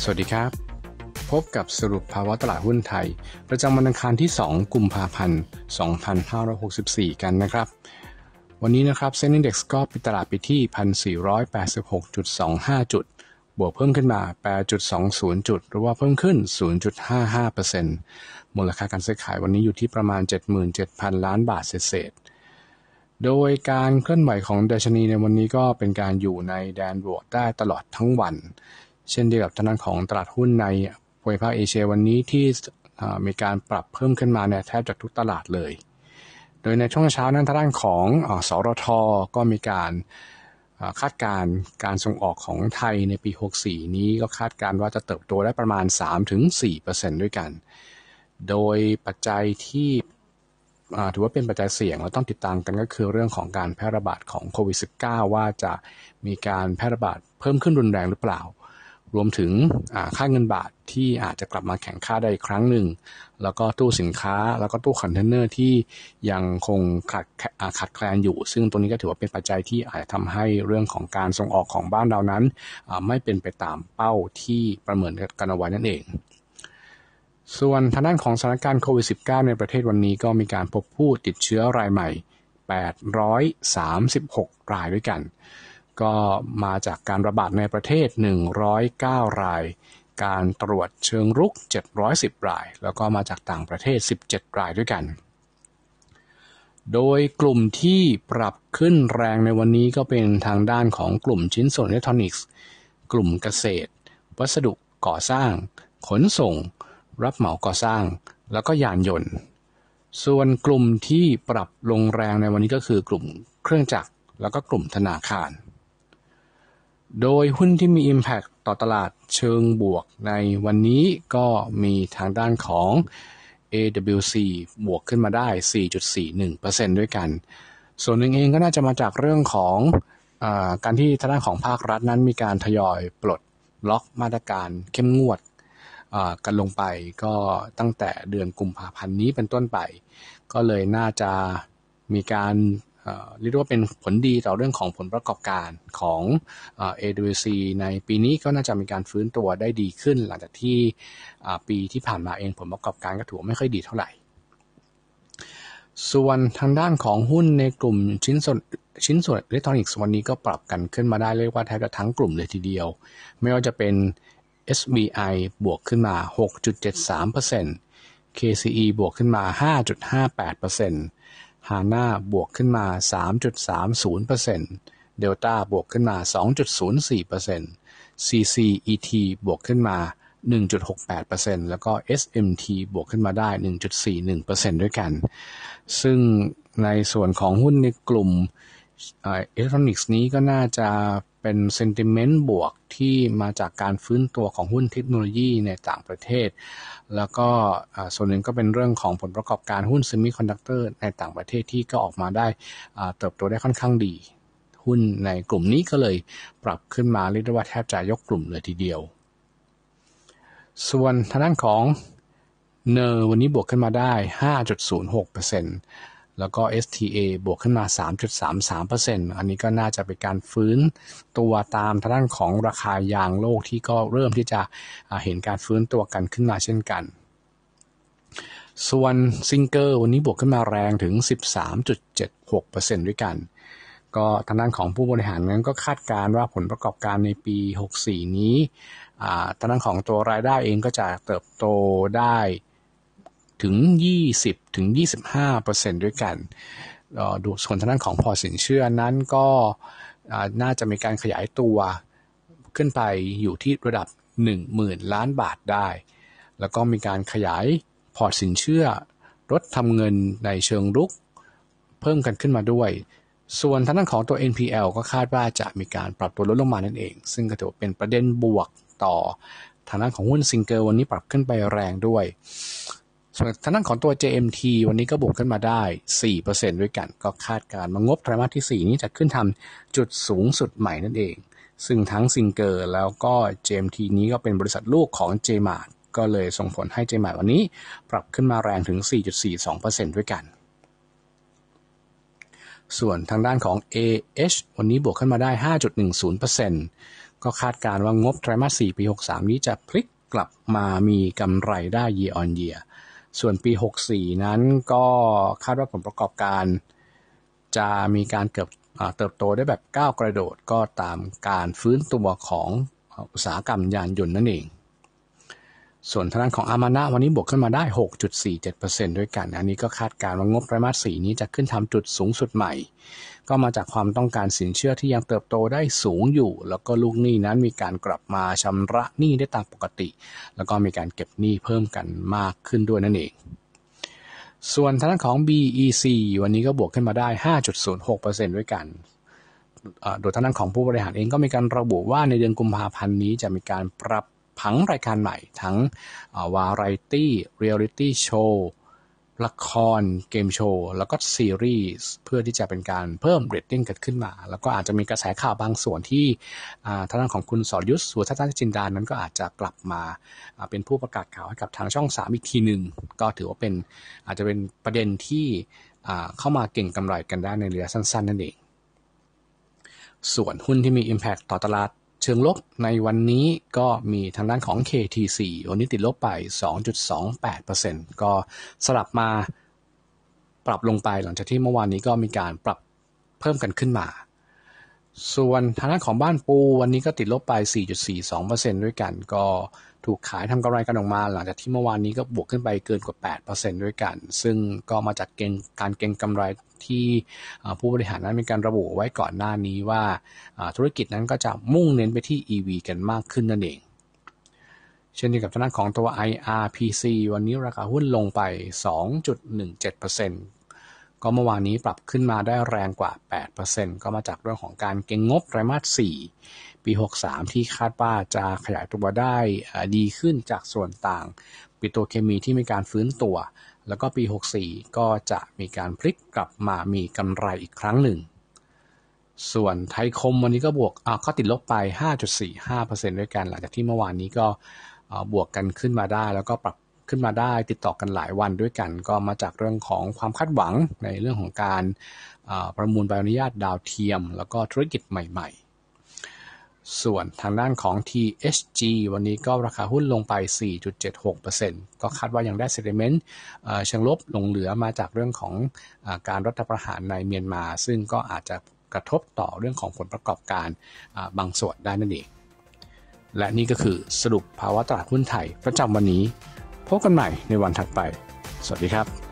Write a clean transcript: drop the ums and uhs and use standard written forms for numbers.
สวัสดีครับพบกับสรุปภาวะตลาดหุ้นไทยประจำวันอังคารที่2กุมภาพันธ์2564กันนะครับวันนี้นะครับเซ็น Index ก็ปิดตลาดไปที่ 1,486.25 จุดบวกเพิ่มขึ้นมา 8.20 จุดหรือว่าเพิ่มขึ้น 0.55% มูลค่าการซื้อขายวันนี้อยู่ที่ประมาณ 77,000 ล้านบาทเศษโดยการเคลื่อนไหวของดัชนีในวันนี้ก็เป็นการอยู่ในแดนบวกได้ตลอดทั้งวันเช่นเดียวกับทางด้านของตลาดหุ้นในภูมิภาคเอเชียวันนี้ที่มีการปรับเพิ่มขึ้นมาเนี่ยแทบจากทุกตลาดเลยโดยในช่วงเช้านั้นทางด้านของสรท.ก็มีการคาดการณ์การส่งออกของไทยในปี64นี้ก็คาดการณ์ว่าจะเติบโตได้ประมาณ 3-4% ด้วยกันโดยปัจจัยที่ถือว่าเป็นปัจจัยเสี่ยงเราต้องติดตามกันก็คือเรื่องของการแพร่ระบาดของโควิด -19 ว่าจะมีการแพร่ระบาดเพิ่มขึ้นรุนแรงหรือเปล่ารวมถึงค่าเงินบาทที่อาจจะกลับมาแข็งค่าได้อีกครั้งหนึ่งแล้วก็ตู้สินค้าแล้วก็ตู้คอนเทนเนอร์ที่ยังคงขาดแคลนอยู่ซึ่งตรงนี้ก็ถือว่าเป็นปัจจัยที่อาจจะทำให้เรื่องของการส่งออกของบ้านเรานั้นไม่เป็นไปตามเป้าที่ประเมินกันเอาไว้นั่นเองส่วนทางด้านของสถานการณ์โควิด -19 ในประเทศวันนี้ก็มีการพบผู้ติดเชื้อรายใหม่836รายด้วยกันก็มาจากการระบาดในประเทศ109รายการตรวจเชิงรุก710รายแล้วก็มาจากต่างประเทศ17รายด้วยกันโดยกลุ่มที่ปรับขึ้นแรงในวันนี้ก็เป็นทางด้านของกลุ่มชิ้นส่วนอิเล็กทรอนิกส์กลุ่มเกษตรวัสดุก่อสร้างขนส่งรับเหมาก่อสร้างแล้วก็ยานยนต์ส่วนกลุ่มที่ปรับลงแรงในวันนี้ก็คือกลุ่มเครื่องจักรแล้วก็กลุ่มธนาคารโดยหุ้นที่มี Impact ต่อตลาดเชิงบวกในวันนี้ก็มีทางด้านของ AWC บวกขึ้นมาได้ 4.41% ด้วยกันส่วนหนึ่งเองก็น่าจะมาจากเรื่องของการที่ทางด้านของภาครัฐนั้นมีการทยอยปลดล็อกมาตรการเข้มงวดกันลงไปก็ตั้งแต่เดือนกุมภาพันธ์นี้เป็นต้นไปก็เลยน่าจะมีการเรียกว่าเป็นผลดีต่อเรื่องของผลประกอบการของ AWC ในปีนี้ก็น่าจะมีการฟื้นตัวได้ดีขึ้นหลังจากที่ปีที่ผ่านมาเองผลประกอบการก็ถือว่าไม่ค่อยดีเท่าไหร่ส่วนทางด้านของหุ้นในกลุ่มชิ้นส่วนอิเล็กทรอนิกส์วันนี้ก็ปรับกันขึ้นมาได้เรียกว่าแทบจะทั้งกลุ่มเลยทีเดียวไม่ว่าจะเป็น SBI บวกขึ้นมา 6.73% KCE บวกขึ้นมา 5.58%HANA บวกขึ้นมา 3.30% Delta บวกขึ้นมา 2.04% CCET บวกขึ้นมา 1.68% แล้วก็ SMT บวกขึ้นมาได้ 1.41% ด้วยกันซึ่งในส่วนของหุ้นในกลุ่มอิเล็กทรอนิกส์นี้ก็น่าจะเป็นเซนติเมนต์บวกที่มาจากการฟื้นตัวของหุ้นเทคโนโลยีในต่างประเทศแล้วก็ส่วนหนึ่งก็เป็นเรื่องของผลประกอบการหุ้นเซมิคอนดักเตอร์ในต่างประเทศที่ก็ออกมาได้เติบโตได้ค่อนข้างดีหุ้นในกลุ่มนี้ก็เลยปรับขึ้นมาเรียกได้ว่าแทบจะยกกลุ่มเลยทีเดียวส่วนทางด้านของเนอร์วันนี้บวกขึ้นมาได้ 5.06%แล้วก็ STA บวกขึ้นมา 3.33% อันนี้ก็น่าจะเป็นการฟื้นตัวตามทางด้านของราคายางโลกที่ก็เริ่มที่จะเห็นการฟื้นตัวกันขึ้นมาเช่นกันส่วนซิงเกอร์วันนี้บวกขึ้นมาแรงถึง 13.76% ด้วยกันก็ทางด้านของผู้บริหารนั้นก็คาดการณ์ว่าผลประกอบการในปี64นี้ทางด้านของตัวรายได้เองก็จะเติบโตได้ถึง 20-25% ด้วยกันดูส่วนทางด้านของพอร์ตสินเชื่อนั้นก็น่าจะมีการขยายตัวขึ้นไปอยู่ที่ระดับ 10,000 ล้านบาทได้แล้วก็มีการขยายพอร์ตสินเชื่อรถทำเงินในเชิงรุกเพิ่มกันขึ้นมาด้วยส่วนทางด้านของตัว NPL ก็คาดว่าจะมีการปรับตัวลดลงมานั่นเองซึ่งก็ถือเป็นประเด็นบวกต่อทางด้านของหุ้นซิงเกิลวันนี้ปรับขึ้นไปแรงด้วยส่วนทางด้านของตัว JMT วันนี้ก็บวกขึ้นมาได้ 4% ด้วยกันก็คาดการณ์งบไตรมาสที่4นี้จะขึ้นทำจุดสูงสุดใหม่นั่นเองซึ่งทั้งซิงเกิลแล้วก็ JMT นี้ก็เป็นบริษัทลูกของ JMart ก็เลยส่งผลให้ JMart วันนี้ปรับขึ้นมาแรงถึง 4.42% ด้วยกันส่วนทางด้านของ AH วันนี้บวกขึ้นมาได้ 5.10% ก็คาดการณ์ว่างบไตรมาส 4 ปี 63 นี้จะพลิกกลับมามีกำไรได้ year on year ส่วนปี 64 นั้นก็คาดว่าผลประกอบการจะมีการเติบโตได้แบบก้าวกระโดดก็ตามการฟื้นตัวของอุตสาหกรรมยานยนต์นั่นเองส่วนทางด้านของอามานะวันนี้บวกขึ้นมาได้ 6.47% ด้วยกันอันนี้ก็คาดการณ์ว่างบไตรมาส 4 นี้จะขึ้นทำจุดสูงสุดใหม่ก็มาจากความต้องการสินเชื่อที่ยังเติบโตได้สูงอยู่แล้วก็ลูกหนี้นั้นมีการกลับมาชำระหนี้ได้ตามปกติแล้วก็มีการเก็บหนี้เพิ่มกันมากขึ้นด้วยนั่นเองส่วนทางด้านของ BEC วันนี้ก็บวกขึ้นมาได้ 5.06% ด้วยกันโดยทางด้านของผู้บริหารเองก็มีการระบุว่าในเดือนกุมภาพันธ์นี้จะมีการปรับผังรายการใหม่ทั้งวาไรตี้เรียลลิตี้โชว์ละครเกมโชว์แล้วก็ซีรีส์เพื่อที่จะเป็นการเพิ่มเรตติ้งกันขึ้นมาแล้วก็อาจจะมีกระแสข่าวบางส่วนที่ทางด้านของคุณสรยุทธ สุวทัศนจินดานั้นก็อาจจะกลับมาเป็นผู้ประกาศข่าวให้กับทางช่อง 3 อีกทีหนึ่งก็ถือว่าเป็นอาจจะเป็นประเด็นที่เข้ามาเก่งกำไรกันได้ในระยะสั้นๆนั่นเองส่วนหุ้นที่มี Impact ต่อตลาดเชิงลบในวันนี้ก็มีทางด้านของ KTC วันนี้ติดลบไป 2.28% ก็สลับมาปรับลงไปหลังจากที่เมื่อวานนี้ก็มีการปรับเพิ่มกันขึ้นมาส่วนทางด้านของบ้านปูวันนี้ก็ติดลบไป 4.42% ด้วยกันก็ถูกขายทำกำไรกันออกมาหลังจากที่เมื่อวานนี้ก็บวกขึ้นไปเกินกว่า 8% ด้วยกันซึ่งก็มาจากการเก็งกำไรที่ผู้บริหารนั้นมีการระบุไว้ก่อนหน้านี้ว่าธุรกิจนั้นก็จะมุ่งเน้นไปที่ EV กันมากขึ้นนั่นเองเช่นเดียวกับทางด้านของตัว IRPC วันนี้ราคาหุ้นลงไป 2.17%ก็เมื่อวานนี้ปรับขึ้นมาได้แรงกว่า 8% ก็มาจากเรื่องของการเก็งงบไตรมาส 4 ปี 63 ที่คาดว่าจะขยายตัวได้ดีขึ้นจากส่วนต่างปิโตรเคมีที่มีการฟื้นตัวแล้วก็ปี 64 ก็จะมีการพลิกกลับมามีกำไรอีกครั้งหนึ่งส่วนไทยคมวันนี้ก็ก็ติดลบไป 5.45% ด้วยกันหลังจากที่เมื่อวานนี้ก็บวกกันขึ้นมาได้แล้วก็ปรับขึ้นมาได้ติดต่อกันหลายวันด้วยกันก็มาจากเรื่องของความคาดหวังในเรื่องของการประมูลใบอนุญาตดาวเทียมแล้วก็ธุรกิจใหม่ๆส่วนทางด้านของ THG วันนี้ก็ราคาหุ้นลงไป 4.76% ก็คาดว่ายังได้ sentiment เชิงลบหลงเหลือมาจากเรื่องของการรัฐประหารในเมียนมาซึ่งก็อาจจะกระทบต่อเรื่องของผลประกอบการบางส่วนได้นั่นเองและนี่ก็คือสรุปภาวะตลาดหุ้นไทยประจำวันนี้พบกันใหม่ในวันถัดไปสวัสดีครับ